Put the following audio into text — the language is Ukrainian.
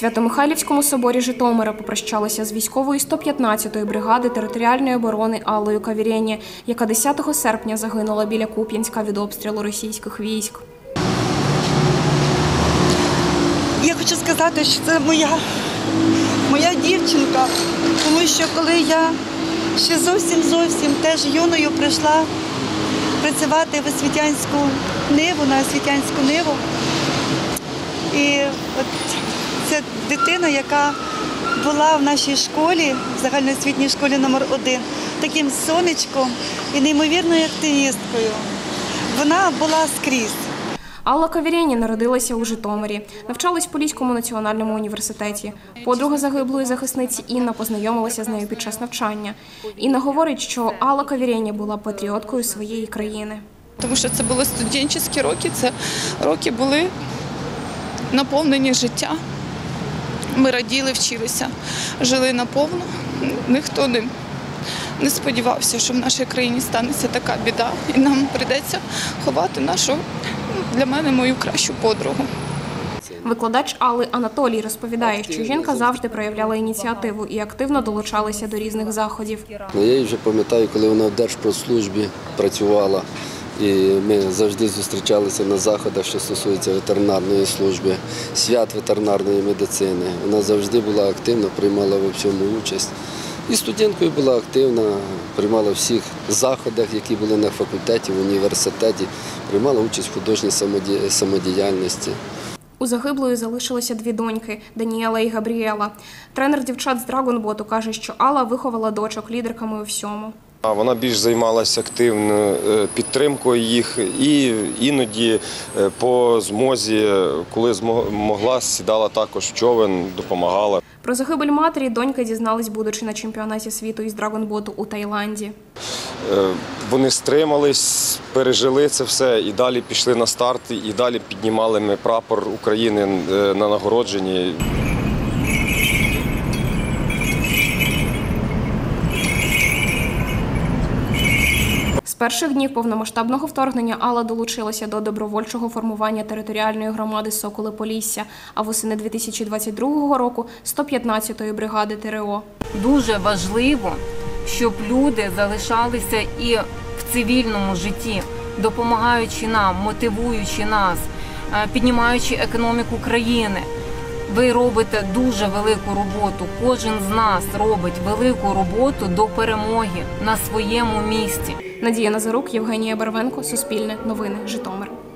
Свято-Михайлівському соборі Житомира попрощалися з військовою 115-ї бригади територіальної оборони Аллою Кавірєні, яка 10 серпня загинула біля Куп'янська від обстрілу російських військ. Я хочу сказати, що це моя дівчинка, тому що коли я ще зовсім теж юною прийшла працювати в освітянську ниву, на освітянську ниву, і от це дитина, яка була в нашій школі, в загальноосвітній школі номер 1, таким сонечком і неймовірною активісткою. Вона була скрізь. Алла Кавірєні народилася у Житомирі, навчалась в Поліському національному університеті. Подруга загиблої захисниці Інна познайомилася з нею під час навчання. Інна говорить, що Алла Кавірєні була патріоткою своєї країни. Тому що це були студентські роки, це роки були наповнені життя. Ми раділи, вчилися, жили наповну. Ніхто не сподівався, що в нашій країні станеться така біда. І нам прийдеться ховати нашу, для мене, мою кращу подругу. Викладач Алли Анатолій розповідає, що жінка завжди проявляла ініціативу і активно долучалася до різних заходів. Я її вже пам'ятаю, коли вона в Держпродслужбі працювала. І ми завжди зустрічалися на заходах, що стосується ветеринарної служби, свят ветеринарної медицини. Вона завжди була активна, приймала в цьому участь. І студенткою була активна, приймала в всіх заходах, які були на факультеті, в університеті, приймала участь в художній самодіяльності. У загиблої залишилося 2 доньки – Даніела і Габріела. Тренер дівчат з Драгонботу каже, що Алла виховала дочок лідерками у всьому. Вона більш займалася активною підтримкою їх і іноді по змозі, коли могла, сідала також в човен, допомагала. Про загибель матері доньки дізнались, будучи на чемпіонаті світу із Драгонботу у Таїланді. Вони стримались, пережили це все і далі пішли на старт, і далі піднімали ми прапор України на нагородженні. З перших днів повномасштабного вторгнення Алла долучилася до добровольчого формування територіальної громади «Соколи Полісся», а восени 2022 року – 115-ї бригади ТРО. Дуже важливо, щоб люди залишалися і в цивільному житті, допомагаючи нам, мотивуючи нас, піднімаючи економіку країни. Ви робите дуже велику роботу, кожен з нас робить велику роботу до перемоги на своєму місці. Надія Назарук, Євгенія Барвенко, Суспільне новини, Житомир.